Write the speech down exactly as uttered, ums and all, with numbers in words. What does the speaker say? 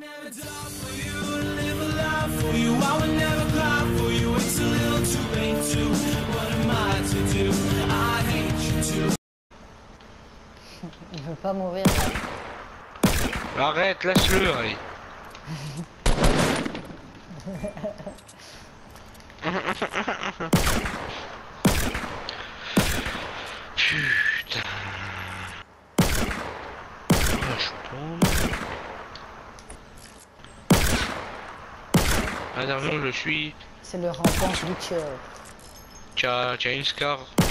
Il veut pas mourir. Arrête, lâche-le, allez. Putain. Ah, je tombe. Ah non, je suis. C'est le rampant du tueur. Tu as, tu as une scar.